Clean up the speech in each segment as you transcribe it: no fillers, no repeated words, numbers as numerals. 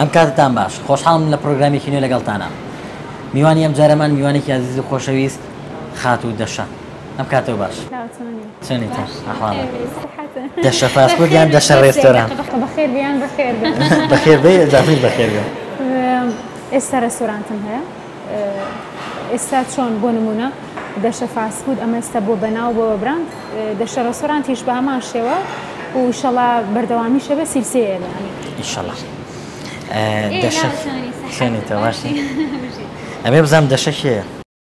ئەم کاتتان باش خۆشحاڵم لە پرۆگرامێکی نوێ لەگەڵتانە میوانی ئەم جارەمان میوانێکی عزیز و خۆشەویست خات و دەشە ئەم کاتەوە باش چۆنیتە دەشە فاستفود یان دەشە ڕێستۆران بەخێر بیان بەخێر بەخێر بێ جافیر بەخێر بێ ئێستا ڕێستۆرانتم هەیە ئێستا چۆن بۆ نمونە دەشە فاستفود ئەمە ئێستا بۆ بەناو بۆ براند دەشە ڕێستۆرانتیش بە هەمان شێوە و ئینشەڵا بەردەوامی شەبە سیلسەیە ئینشەڵا دەشە چۆنیتە باشی ئەمێ بزانم دەشە کێیە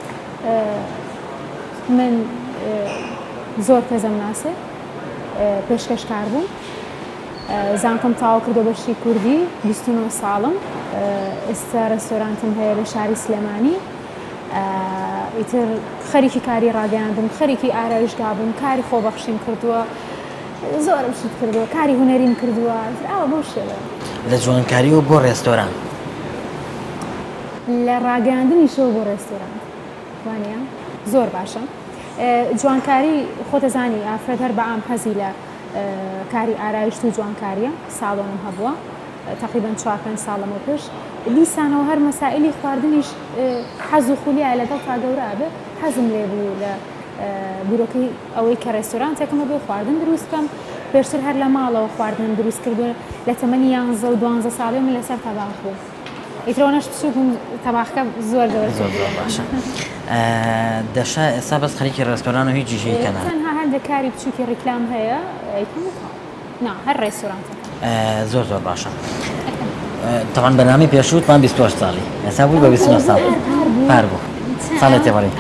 من زۆر کەسم ناسێ پێشکەشکار بووم زانکۆم تاوا کردو بەشی کوردی 29 ساڵم ئێستا ڕێستۆرانتم هەیە لە شاری سلێمانی ئیتر خەریکی کاری ڕاگەیاندم خەریکی ئارایشگا بووم کاری خۆبەخشیم کردووە زۆرم شت کردووە کاری هونەریم کردووە ئەوە بۆ شێوە لە جوانکاریەوە بۆ ڕێستۆران لە ڕاگەیاندنیشەوە بۆ ڕێستۆران وانە زۆر باشە جوانکاری خۆتەزانی ئافرەت هەر بە ئام حەزی لە کاری ئارایشت و جوانکاریە ساڵۆنم هەبووە تقریبا 4-5 ساڵەمە پێش دیسانەوە هەر مەسائلی خواردنیش حەز و خولیایە لەگەڵ تا گەورە بێ حەزم لێ بوو لە بیرۆکەی ئەوەی کە ڕێستۆرانتێکمە بۆ خواردن دروست بکەم پێشتر هەر لە ماڵەوە خواردنم دروست کردووە لە تەمەنی 11 و 12 ساڵی من لەسەر تەباخ بوو ئیترۆنەش بچوو بووم تەباخەکە زۆر زۆر باشە دەشە ئێستا بەس خەریکی ڕێستۆران و هیچ جیژەی کەنا تەنها هەندێک کاری بچووکی ڕیکلام هەیە نا هەر ڕێستۆرانتە زۆر زۆر باشە تەوان بەنامی پێشووتمان 28 ساڵی ئێستا بووی بە 29 ساڵ پار بوو ساڵێ تێوەڕی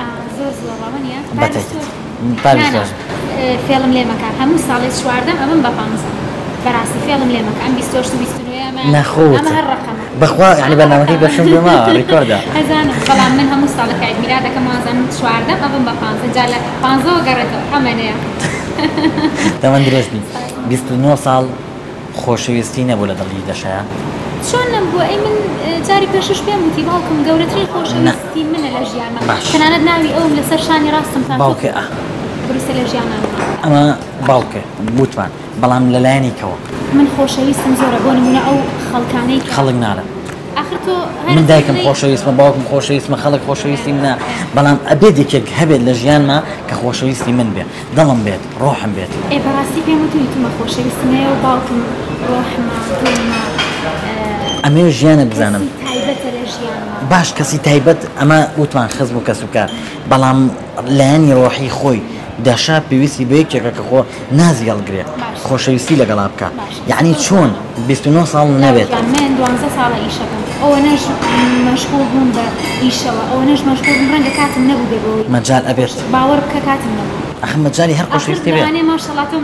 فێڵم لێ مەکە هەموو ساڵێت شواردەم ئەمەم بە 15 بەڕاستی فێڵم لێ مەکە ئەم 29 نەخۆت ئەمە هەر ڕقەمە بەخوا یعنی بەنامەکەی بەشم بێما ڕیکۆردە هەزانم بەڵام من هەموو ساڵەکە میلادەکەم وازانم شواردەم ئەمەم بە 15 جا لە 15 گەڕێتەوە ئەمەنەیە دەوەن درێژ بین 29 ساڵ خۆشەویستی نەبوو لە دڵی دەشەیە چۆن نەبووە ئەی من جاری پێشش پێم وتی باوکم گەورەترین خۆشەویستی منە لە ژیانمە تەنانەت ناوی ئەوم لەسەر شانی ڕاستم تا باوکێ بروسە لە ژیانم ئەمە باوکێ بوتمان بەڵام لەلایەنی کەوە من خۆشەویستم زۆرە بۆ نمونە ئەو خەڵکانەی خەڵک نارە آخر تۆ من دایکم خۆشەویستمە باوکم خۆشەویستمە خەڵک خۆشەویستی منە بەڵام ئەبێ یەکێک هەبێت لە ژیانمە کە خۆشەویستی من بێت دڵم بێت ڕۆحم بێت بەڕاستی پێم وتوی تومە خۆشەویستمەیە و باوکم ڕۆحمە دڵمە ئەمێ ژیانە بزانم تایبەتە لە ژیانمە باش کەسی تایبەت ئەمە وتمان خزم و کەس و کار بەڵام لایەنی ڕۆحی خۆی دەشا پێویستی بە یەکێکە کە خۆ نازی هەڵگرێ خۆشەویستی لەگەڵا بکە یعنی چۆن 29 ساڵ نەبێت من 12 ساڵە ئیشەکەم ئەوە نەش مەشغوڵ بووم بە ئیشەوە ئەوە نەش مەشغوڵ بووم ڕەنگە کاتم نەبوو بێبەوەی مەجال ئەبێت باوەڕ بکە کاتم نەبوو ئەخ مەجالی هەر خۆشەویستی بێت ماشەڵڵا تۆ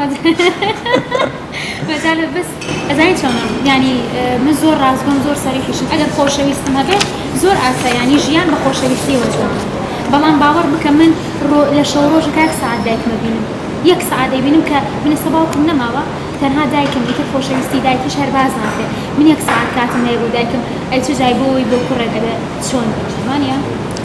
مەجالە بەس ئەزانی چۆنە یعنی من زۆر ڕازگۆم زۆر سەریحیشم ئەگەر خۆشەویستم هەبێت زۆر ئاسا یعنی ژیان بە خۆشەویستی وەجوانە بەڵام باوەڕ بکە من لە شەو ڕۆژەکە 1 ساعت دایکمە بینم 1 ساعت دەیبینم کە منە باوکم نەماوە تەنها دایکم ئیتر خۆشەویستی دایکیش هەر باز ناکرێت من 1 ساعت کاتم نەیە بۆ دایکم ئەی چ جای بۆی بۆ کوڕە دەبێت چۆن جوانە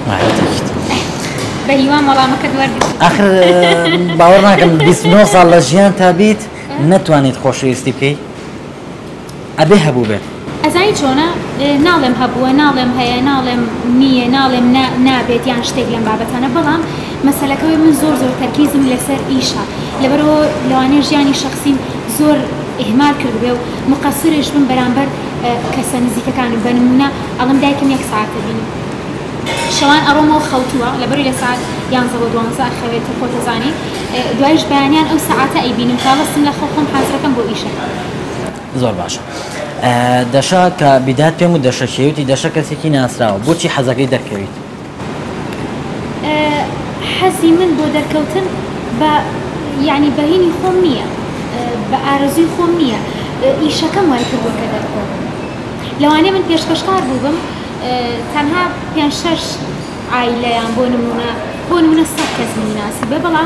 بە هیوان وەڵامەکەت وەرگرت ئاخر باوەڕ ناکەم 29 ساڵ لە ژیان تا بیت نەتوانێت خۆشەویستی بکەیت ئەبێ هەبوو بێت ئەزانی چۆنە ناڵێم هەبووە ناڵێم هەیە ناڵێم نییە ناڵێم نابێت یان شتێک لەم بابەتانە بەڵام مەسەلەکەوەی من زۆر تەرکیزم لەسەر ئیشە لەبەرەوە لەوانەیە ژیانی شەخسیم زۆر ئیهمال کردبێ و مقەسرش بم بەرامبەر کەسە نزیکەکانم بە نمونە ئەڵم دایکم 1 ساعت دەبینم شەوان ئەڕۆمەوە خەوتووە لەبەری لە ساعت 11 و 12 خەوێتە خۆتەزانی دوایش بەیانیان ئەو ساعتە ئەیبینم کاڵەستم لە خۆم حازرەکەم بۆ ئیشە زۆر باشە دەشا کە بیدات پێم و دەشەکەوتی دەشە کەسێکی ناسراوە بۆچی حەزەکەی دەرکەویت حەزی من بۆ دەرکەوتن بە یعنی بەهینی خۆم نییە بە ئارەزوی خۆم نییە ئیشەکەم وای کردووە کە دەرکەوم لەوانەیە من پێشکەشکار بووبم تەنها 5-6 عایلەیان بۆ نمونە 100 کەس مناسیبە بەڵام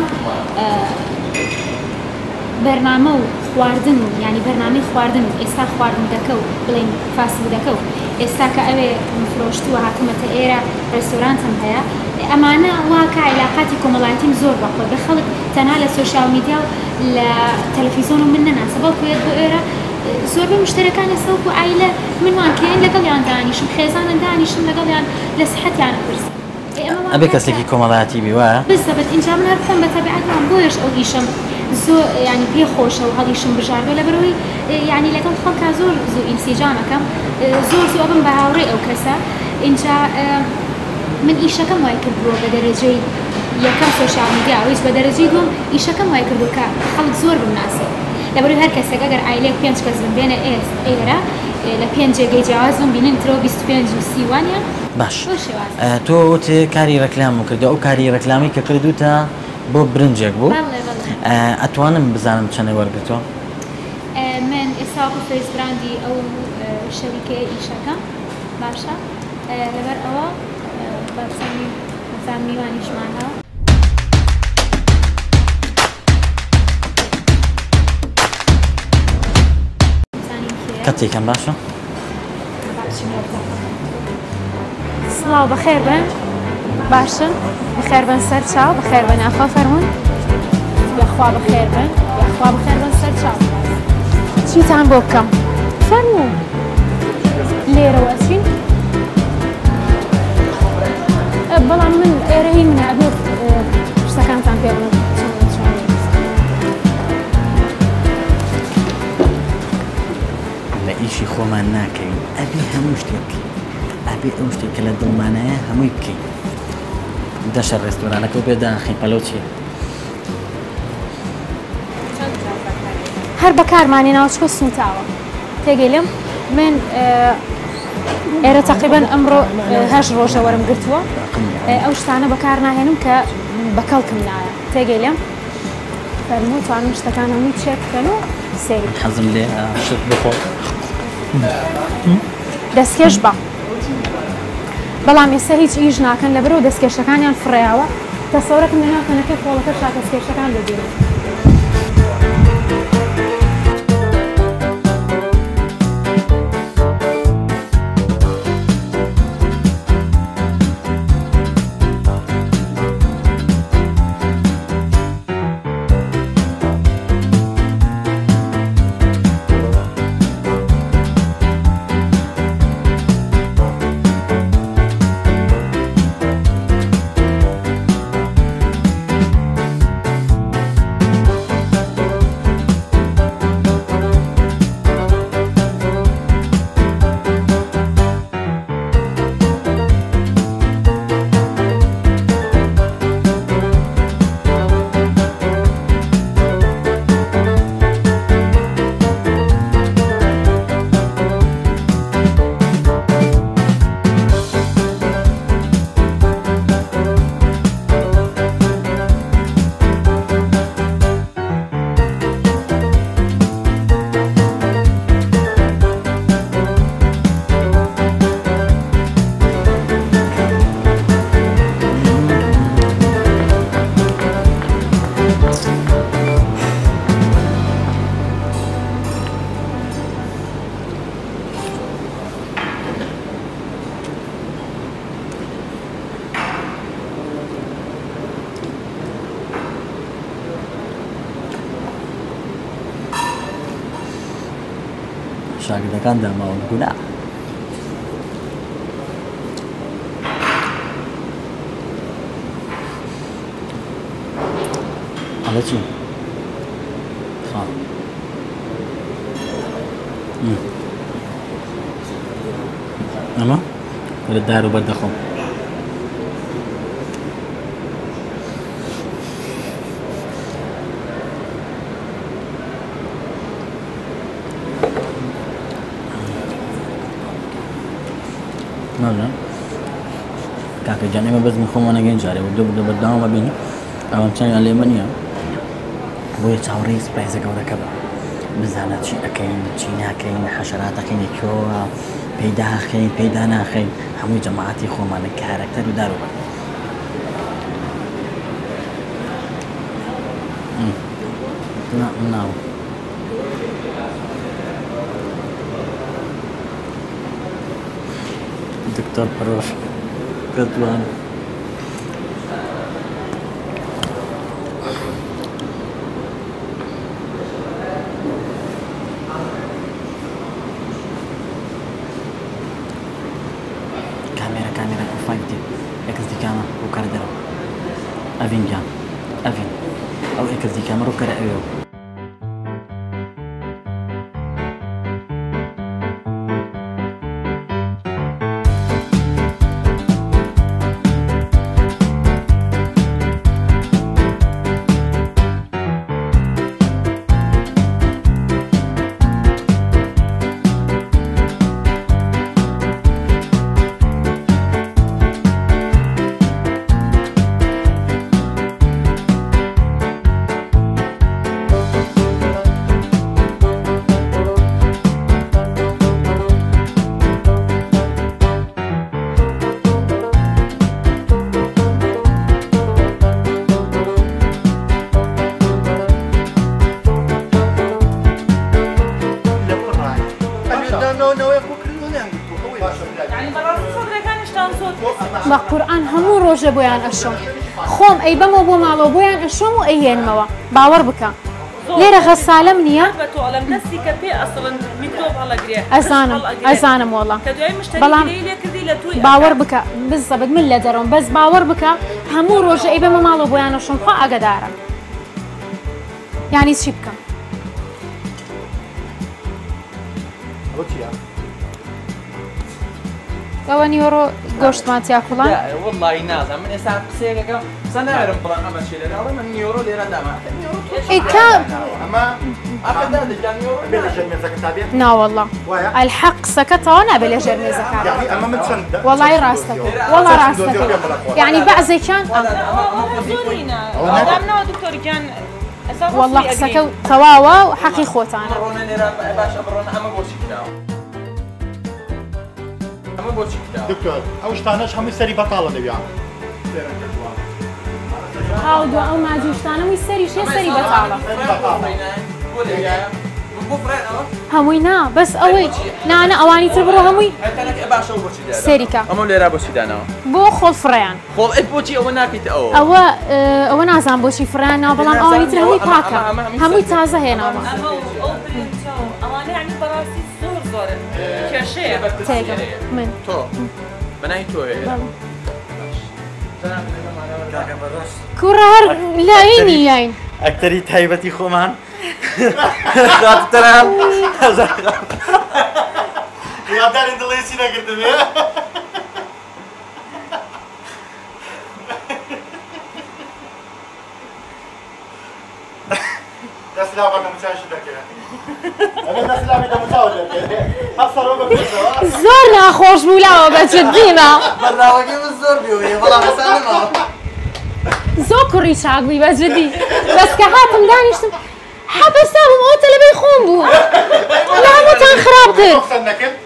بەرنامە و خواردن و ینی بەرنامەی خواردن ئێستا خواردن دەکە و بڵێن فاستفود دەکە و ئێستا کە ئەوێ فرۆشتووە هاتوومەتە ئێرە ڕێستۆرانتم هەیە ئەمانە واکە عیلاقاتی کۆمەڵایەتیم زۆر بەخۆ بە خەڵک تەنها لە سۆشیال میدیا و لە تەلەڤیزۆن و من نەناسە بەڵکو بۆ ئێرە زۆربەی مشتەرەکانی سەوک و عایلە منوان کێن لەگەڵیان دانیشم خێزانە دانیشم لەگەڵیان لە سەحەتیان پرسم ئەبێ کەسێکی کۆمەڵایەتی بی وایە بزەبێت اینجا من هەر خۆم بە تەبیعەتمان بۆیش ئەو ئیشم زۆر ینی پێخۆشە و هەڵیشم بژاردۆ لەبەرەوەی ینی لەگەڵ خەڵکا زۆر زوو ئینسیجامەکەم زۆر زوو ئەبم بە هاوڕێ ئەو کەسە اینجا من ئیشەکەم وای کردووە بە دەرەجەی یەکەم سۆشیال میدیا ئەویش بە دەرەجەی دووەم ئیشەکەم وای کردو کە خەڵک زۆر بناسێت لەبەرەوەی هەر کەسێک ئەگەر عایلەیەک 5 کەس بێنە ئێرە لە 5 جێگەی جیاوازم بینن ترۆ 25 و 30 وانە باش تۆ وتێ کاری ڕەکلام کردو ئەو کاری ڕەکلامی کە کردوتە بۆ برنجێک بوو ئەتوانم بزانم چەنە وەرگتۆ من ئێستا فەیس براندی ئەو شەریکەیە ئیشەکەم باشە لەبەر ئەوە بەزان میوانیشمانەوە کاتێکم باشە سڵاو بەخێر بن باشن بەخێر بن سەر چاو بەخێر بن ئاخوا فەرمون یاخوا بەخێر بن یاخوا بەخێر بن سەر چاو چیتان بۆ بکەم فەرموو لێرەوە ئەچین بەڵام من ئێرەی منە ئەبێ شتەکانتان پێ بڵێم لە ئیشی خۆمان ناکەین ئەبێ هەموو شتێک ئەبێ ئەو شتێک کە لە دڵمانایە هەمووی بکەین دەشە ڕێستۆرانەکە و بێداخی پەلۆ چیە هەر بەکارمانی ناوچکۆ سنتاوە تێگەیلم من ئێرە تقریبان ئەمڕۆ 8 ڕۆژە وەرم گرتووە ئەو شتانە بەکار ناهێنم کە بەکەڵکم نایە تێگەیلم فەرموو توانم شتەکان هەمووی چێک بکەن و سێری حەزم لێ شت بخۆ دەستکێش بە بەڵام ئێستا هیچ ئیش ناکەن لەبەرەوە دەستکێشەکانیان فڕێیاوە تەسەورەکەم لە ناوکەنەکەی خۆڵەکە شاکەسکێشەکان بگیرن شاگردەکان داماوە گونا ئەڵە چی؟ ئەمە لە دار و بەردەخۆم کاکە جان ئێمە بەزمی خۆمان نەگەین جارێ و دوو بەردەوامە بینی ئەوەم چەندیان لێمە نییە بۆیە چاوەڕێی سپایزە گەورەکە بە بزانە چی ئەەکەین چی ناکەین حەشەراتەکەینی کۆوە پەیدا ئەخەین پەیدا ناخەین هەمووی جەماعەتی خۆمانە کارەکتەر و داروبەر ناو دکتۆر پەرۆش گەتوان ئەڤین گیان ئەڤین ئەو ئێکردی کەمەڕۆ کەرە ئەوێ بە قورئان هەموو ڕۆژە بۆیان ئەشۆم خۆم ئەی بەمەوە بۆ ماڵەوە بۆیان ئەشۆم و ئەیهێنمەوە باوەڕ بکە لێرە غەسالەم نییە ئەزانم وەڵا بەڵام باوەڕ بکە بزەبت من لە دەرەوەم بەس باوەڕ بکە هەموو ڕۆژە ئەی بەمە ماڵەوە بۆیان ئەشۆم خوا ئاگادارە یانی چی بکەم ئەوە نیوەڕۆ گۆشتمان تیاکوڵان وڵی نازانم من ئێستا قسەیەکەکەم سەنارم بڵام ئەمە چی لەناڵێ من نیۆڕۆ لێرە داما ناوەڵڵا ئەلحەق قسەکەتەوە نابێت لە ژێر مێزەکە وەڵی ڕاستەکە وەڵا ڕاستەکە یعنی بەعزێکیان وەڵڵا قسەکە تەواوە و حەقی خۆتانە دکتۆر ئەو شتانەش هەمووی سەری بەتاڵە دەبیان هاودووە ئەو ماجوشتانەمووی سەریشێ سەری بەتاڵە هەمووی نا بەس ئەوەی نانە ئەوانی تر بڕۆ هەمووی سەریکە ئەمە لێرا بۆچی دانەوە بۆ خۆڵ فڕیان خۆڵ ئەی بۆچی ئەوە ناکەیت ئەوە نازان بۆچی فڕیان ناو بەڵام ئەوانی تر هەمووی پاکە هەمووی تازە هێناوە من تۆ بەنای تۆێ کوڕە هەر لایینی یاین ئەکتەری تایبەتی خۆمان یادداری دڵی چی نەکردبێ دەسلا بەکە مچاشی دەکرێت زۆر ناخۆش بوولاوە بەجددیمە زۆر کوڕی چاک بووی بەجددی بەسکە هاتم دانیشتم حەبەستا بووم ئەوە تەلەبەی خۆم بوو لە هەمووتان خراپ کرد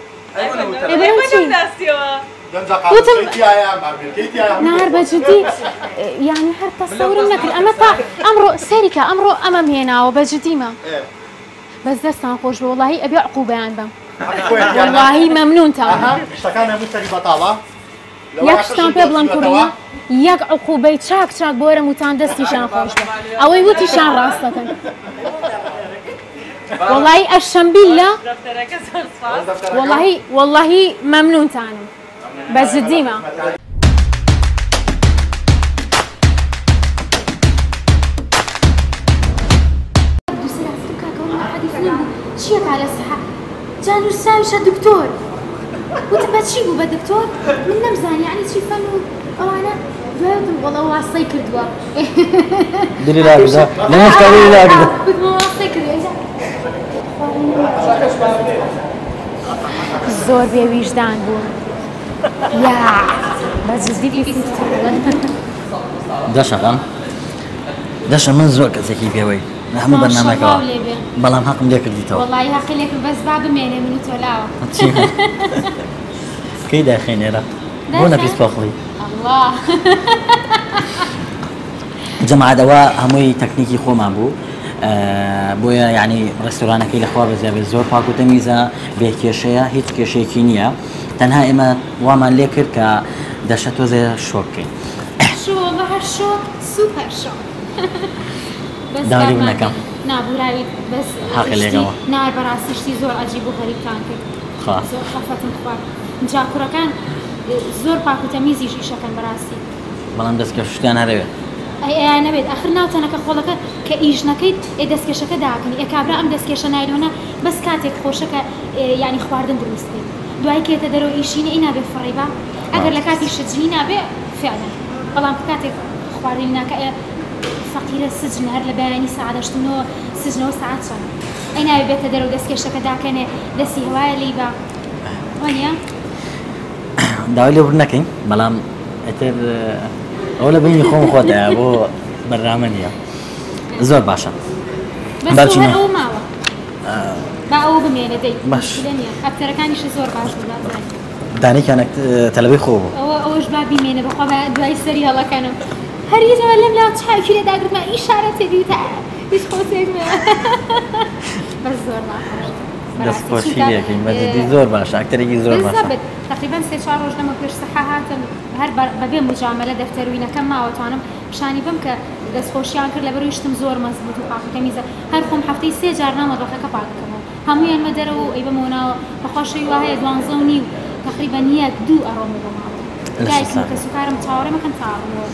نهار بەجددی یعنی هەر تەسەورم نەکرد ئەمە تا ئەمڕۆ سەریکە ئەمڕۆ ئەمەم هێناوە بەجددیمە بەس دەستان خۆش بە وڵاهی ئەبێ عقوبەیان بم وڵاهی مەمنونتان شتەکان هەموو سەری بەتاڵە یەک شتان پێ بڵێم کوڕیە یەک عقوبەی چاک چاک بۆ وەرە وتان دەستیشان خۆش بە ئەوەی وتیشان ڕاستەکەن وڵاهی ئەشەمبیلە وڵاهی مەمنونتانم بەجددیمە چیەکە لە سەحە جان و ساویشە دکتۆر وتم بە چی بوو بە دکتۆر من نەمزانی یعنی چی فەن و ئەوانە دوایوتم وەڵە واستەی کردووە دلی لاگدا لەمەشتا دلی لاگدا وتمە واستەی کردووە زۆر بێویژدان بوون یا بەجددی دەشە من زۆر کەسێکی پێوەی لە هەموو بەرنامەکەوە بەڵام حەقم لێ کردیتەوە وەڵی حەقی لێ کرد بەس با بمێنێ من و تۆ لاوە کەی داخێنێرە بۆ نەپیس پۆخڵی جەماعەتەوە هەمووی تەکنیکی خۆمان بوو بۆیە یعنی ڕێستۆرانەکەی لەخوا بەزیابێت زۆر پاک و تەمیزە بێ کێشەیە هیچ کێشەیەکی نییە تەنها ئێمە وامان لێ کرد کە دەشە تۆزێ شۆ بکەین داوری بنەکەم نابووراوی بەس حەقی لێگەوە نار بەڕاستیشتی زۆر عەجیب و غەریبتان کرد زۆر خەفەتم خوارد جا کوڕەکان زۆر پاک و تەمیزیش ئیشەکەن بەڕاستی بەڵام دەستکە شتیان هەرەوێت نەبێت ئەخر ناوچەنەکە خۆڵەکە کە ئیش نەکەیت دەستکێشەکە داکەنی کابرا ئەم دەستکێشە نایلۆنە بەس کاتێک خۆشەکە ینی خواردن دروستکەیت دوای کێتە دەرەوە ئیشینە ئی نابێت فڕێبا ئەگەر لە کاتی شجنی نابێ فعلا بەڵام کاتێک خواردنی ناکە فەقیرە سجن هەر لە بەیانی سەعادەشتنەوە سجنەوە سەعات چەند ئەی ناوێت بێتە دەرەوە دەستکێشەکە داکەنێ دەستی هەوایە لی بە وانە داوای لێ بڕ نەکەین بەڵام ئەتر ئەو لە بینی خۆم خۆتە بۆ بەرنامە نییە زۆر باشە بەڵچینە ئەو ماوە با ئەو بمێنە دەی باش ئەفتەرەکانیش زۆر باش بوو دانێکیان تەلەبەی خۆ بوو ئەوەش با بمێنە بەخوا دوای سەری هەڵەکەنم هەریەوە لەم لا چاوکی لێ داگرمە ئیشارە تێبی تا هیچ خۆسێکمە بەس زۆر باش دەستخۆشیەکەین بەجددی زۆر باشە ئاکتەرێکی زۆر باشە تقریبا 3-4 ڕۆژ لەمە پێش سەحا هاتم هەر بەبێ مجاملە دەفتەروینەکەم ماوەتوانم پیشانی بم کە دەستخۆشیان کرد لەبەر شتم زۆر مەزبوط و پاکەکە میزە هەر خۆم هەفتەی 3 جار نامەدۆخەکە پاکەکەمەوە هەموویان مە دەرەوە ئەی بەمەوەناوە بەخۆشەوی وهەیە 12:30 تقریبا 1-2 ئەڕۆمە بۆ ماوە کە سوکارم چاوەڕێمەکەم تاڕمەوە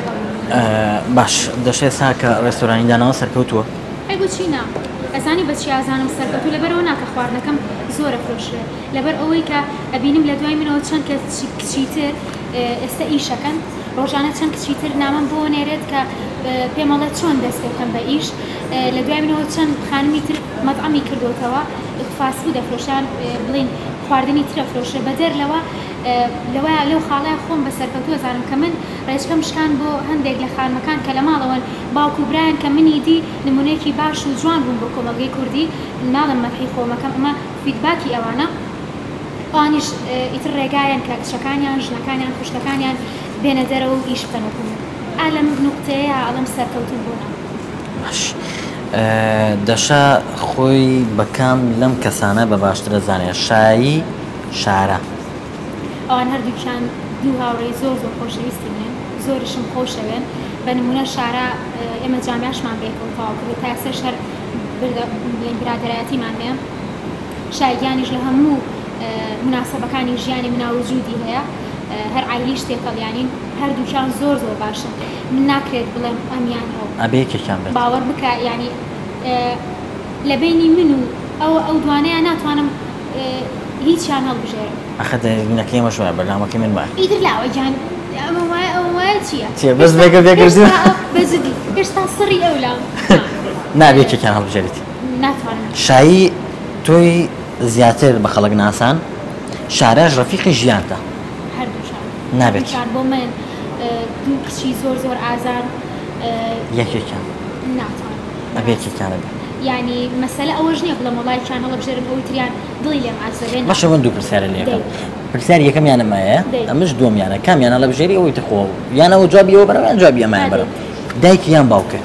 باش دەشێت سا کە ڕێستۆرانی داناوە سەرکەوتووە ئەی بۆچی نا ئەزانی بەچی ئازانم سەرکەوتوو لەبەرەوە ناکە خواردنەکەم زۆرە فرۆشرێ لەبەر ئەوەی کە ئەبینم لە دوای منەوە چەند کە کچیتر ئێستا ئیشەکەن ڕۆژانە چەند کچیتر نامەم بۆ نێرێت کە پێمەڵێت چۆن دەستێکم بە ئیش لە دوای منەوە چەند خانمی تر مەطعەمی کردوتەوە فاسفود دەفرۆشیان بڵین خواردنی ترە فرۆشرێ بەدەر لەوە لەو خاڵای خۆم بە سەرکەوتووە زانم کە من ڕێچکەم شکان بۆ هەندێک لە خانمەکان کە لە ماڵەوەن باوکو برایان کە منی دی نمونەیەکی باش و جوان بووم بۆ کۆمەلگەی کوردی ناڵم مەدحی خۆمەکەم ئەمە فیدباکی ئەوانە ئەوانیش ئیتر ڕێگایان کە کچەکانیان ژنەکانیان خوشکەکانیان بێنە دەرەوە و ئیش بکەنەکەن ئەلەم نوقتەیە ئەڵەم سەرکەوتن بوونە باش دەشا خۆی بەکام لەم کەسانە بە باشترە زانێ شایی شارە ئەوان هەردووکیان دوو هاوڕێی زۆر خۆشەویستی من زۆرشم خۆشەوێن بە نمونە شارە ئێمە جامیاشمان بێکەوتەوە کرد تا سێ شەر برادەرایەتیمان هەیە شایگیانیش لە هەموو مناسبەکانی ژیانی مناوجودی هەیە هەر عایلی شتێکەڵیانین هەردووکیان زۆر باشن من ناکرێت بڵێم ئەمیان ئەبێ یەکێکیان بێت باوەڕ بکە ینی لە بینی من و ئەو دوانەیە ناتوانم هیچیان هەڵبژێرم ئەخە دەبینەکەی ئێمە شوایە بەرنامەکەی من وایە ئیتر لاوە گیان ئەمە وایە چییە؟ بەس بێگردی بەزدی هێشتا سڕی ئەولام نابێ یەکێکیان هەڵبژێریت ناتوانم شایی تۆی زیاتر بە خەڵک ناسان شارەش ڕەفیقی ژیانتە هەردووشان نابێت بۆ من دوو کچی زۆر ئازار یەکێکیان ناتوانم ئەبێ یەکێکیانە بێت ینی مەسەلە ئەوەش نییە بڵێم وڵایکیان هەڵبژێرم ئەوی تریان دڵی لێم ئازەبێن باشە من دوو پرسیارە لێکەم پرسیار یەکەمیانەمایە ئەمەش دووەمیانە کامیان هەڵبژێری ئەوەی تخۆ یانەوە جوابیەوە بەرەوە یان جوابی ئەمایان بەرەوە دایکی یان باوکە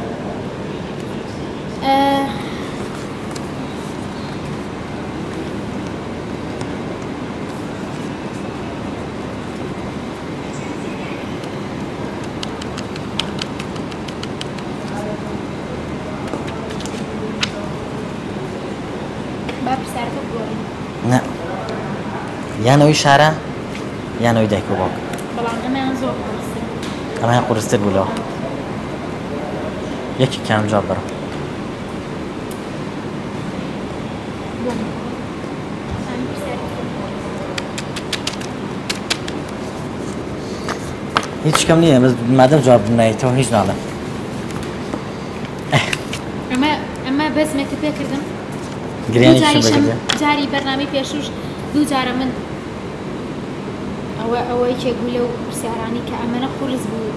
نه یانەوەی شارە یانەوەی دایک و باوک ئەمەیان قورستر بوو لەوە یەکێکیان جواب بەرەوە هیچ کەم نییە مادەم جواب نایێتەوە هیچ ناڵێم ئەمە بەزمێکە پێکردم جاری بەرنامەی پێشوش دوو جارە من ئەوەی کێگو لەو پرسیارانی کە ئەمەنە قورس بوو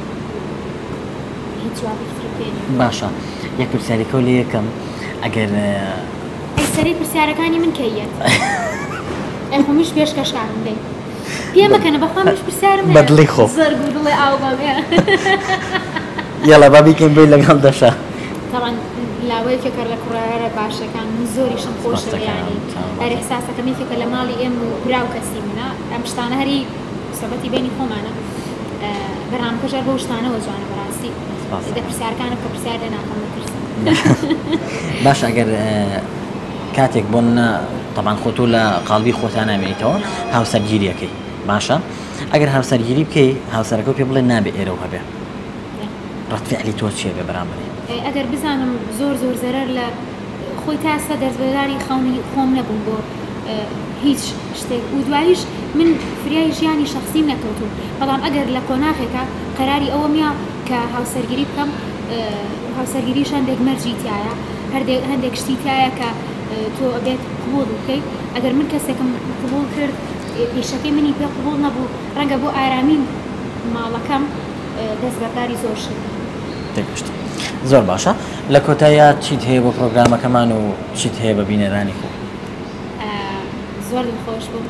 هیچ جوابی پێنی باشە یەک پرسیارێکە لێ یەکەم ئەگەر ئەیسەری پرسیارەکانی من کەیەت ئەخۆمیش پێشکەشارم دەی پێمەکەنە بەخوامیش پرسیارم بەدڵی خۆ زەرگ و دڵێ ئاو بەبێ یاڵا با بیکەین بێ لەگەڵ دەشا طبعا لاوەیەکە کە لە کوڕایەرە باشەکان زۆریشم خۆشە ینی هەر ئێحساسەکەم یەکێکە لە ماڵی ئێم و براو کەسی منە ئەم شتانە هەری سەبەتی بینی خۆمانە بەرنامەکەش هەر بەو شتانەوە جوانە بەڕاستی دە پرسیارەکانە کە پرسیار لێ ناکەم بترسم باش ئەگەر کاتێک بۆ طبعا خۆ تۆ لە قاڵبی خۆتان نامێنیتەوە هاوسەرگیریەکەی باشە ئەگەر هاوسەرگیری بکەی هاوسەرەکە پێ بڵێ نابێ ئێرە و هەبێ ڕەتفعلی تۆ چیە بێ بەرامبەری ئەگەر بزانم زۆر زەرەر لە خۆی تا ئێستا دەستبەرداری خۆم نەبووم بۆ هیچ شتێک و دواییش من فریای ژیانی شخصیم نەکەوتوم بەڵام ئەگەر لە کۆناغێکە قەراری ئەوە میە کە هاوسەرگیری بکەم هاوسەرگیریش هەندێک مەرجی تایە هەندێک شتی تایە کە تۆ ئەبێت قبول بکەیت ئەگەر من کەسێکم قبول کرد پێشەکەی منی پێ قبول نەبوو ڕەنگە بۆ ئارامین ماڵەکەم دەستبەرداری زۆر شت تێگەشت زۆر باشە لە کۆتاییە چیت هەیە بۆ پرۆگرامەکەمان و چیت هەیە بە بینەرانی خۆ زۆر دڵخۆش بووم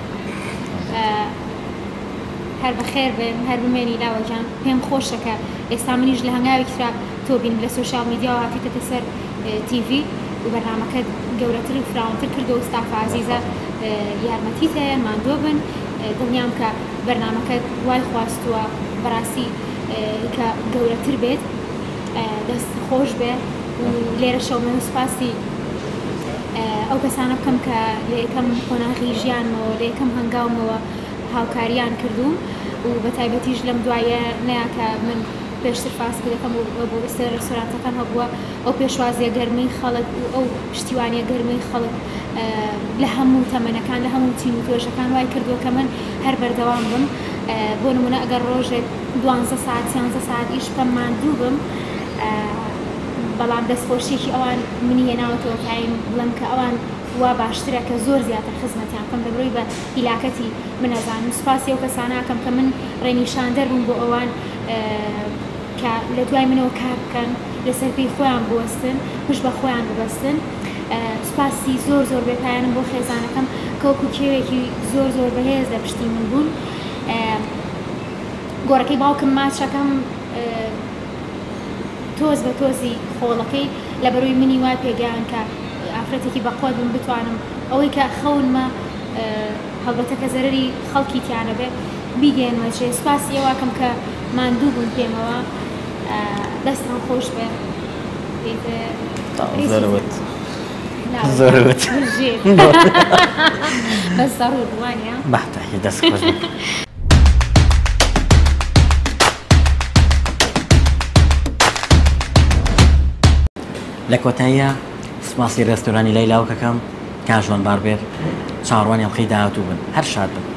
هەر بەخێر بێن هەر بمێنی لاوەجان پێم خۆشەکە ئێستا منیش لە هەنگاوێکرا تۆ بین لە سۆشیال میدیا و هاتیتە سەر تیڤی و بەرنامەکە گەورەتر و فراوانتر کردو و ستاف عەزیزە یارمەتیت هەیە ماندوو بن دڵنیام کە بەرنامەکە وای خواستووە بەڕاستی کە گەورەتر بێت دەست خۆش بێ و لێرە شەومە سوپاسی ئەو کەسانە بکەم کە لە یەکەم قۆناغی ژیانمەوە لە یەکەم هەنگاومەوە هاوکاریان کردوون و بە تایبەتیش لەم دوایە نەیەکە من پێشتر فاست دەکەم بۆ ئێستا ڕێستۆرانتەکان هەبووە ئەو پێشوازیە گەرمەی خەڵک و ئەو پشتیوانیە گەرمەی خەڵک لە هەموو تەمەنەکان لە هەموو تیم و تۆژەکان وای کردووە کە من هەر بەردەوام بم بۆ نمونە ئەگەر ڕۆژێک 12 ساعت 13 ساعت ئیش بکەم ماندوو بم بەڵام دەستخۆشیێکی ئەوان منی هێناوەتەوە تایم بڵم کە ئەوان وا باشترە کە زۆر زیاتر خزمەتیان بکەم دەبڕۆی بە هیلاکەتی منەزانم سوپاسی ئەو کەساناکەم کە من ڕێنیشاندەر بووم بۆ ئەوان کە لە دوای منەوە کار بکەن لەسەر پێی خۆیان بوەستن پشت بە خۆیان ببەستن سوپاسی زۆر بێپایانم بۆ خێزانەکەم کەوەکو کێوێکی زۆر بەهێز لە پشتی من بوون گۆڕەکەی باوکم ماچەکەم تۆز بە تۆزی خۆڵەکەی لە بەروی منی وای پێگەیان کە ئافرەتێکی بەخۆت بم بتوانم ئەوەی کە خەونمە هەڵبەتە کە زەرەری خەڵکی تیانە بێ بیگەێنمە جێ سوپاسی ئەوەکەم کە ماندوو بوون پێمەوە دەستان خۆش بێ زۆرت بەس ڕووانە بەحتەحی دەست خۆش لە کۆتاییە سپاسی ڕێستۆرانی لەیلاوکەکەم کاژۆن باربێر چاڕوانی ئەڵقەی داهاتوو بن هەر شاد بن